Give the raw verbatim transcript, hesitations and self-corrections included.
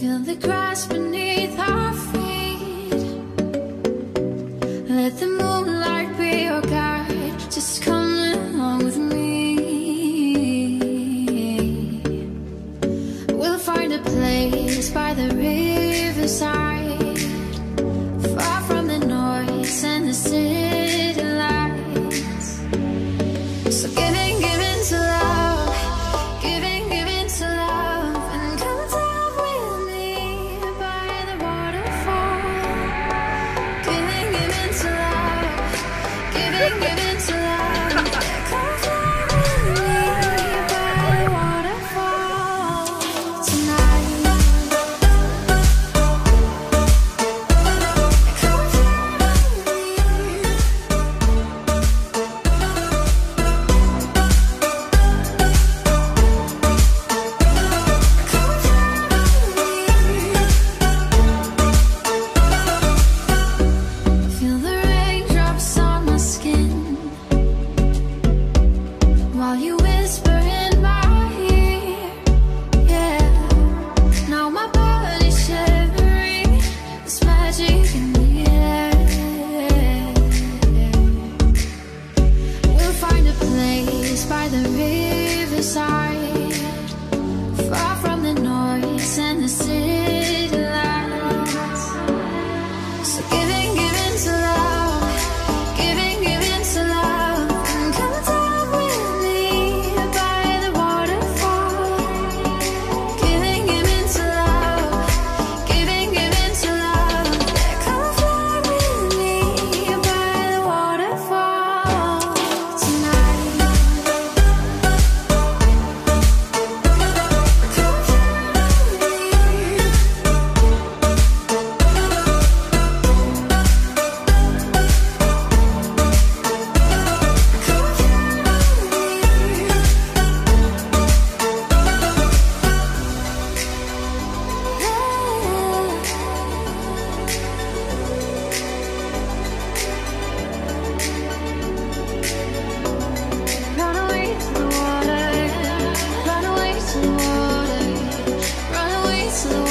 Feel the grass beneath our feet. Let the moonlight be your guide. Just come along with me. We'll find a place by the riverside, far from the noise and the city lights. So giving, giving to love, giving, giving to love, and come down with me by the waterfall. Giving, giving to love, giving, giving to love, yeah, come down with me by the waterfall tonight. Come down with me. Feel the raindrops on my skin while you whisper in my ear. Yeah, now my body's shivering. There's magic in the air. We'll find a place by the riverside, far from the noise and the city lights. So giving, giving to love, giving, giving to love, and come down with me by the waterfall. Giving, giving to love, giving, giving to love, yeah, come fly with me by the waterfall tonight. Come fly with me. Run away to the water, run away to the water, run away to the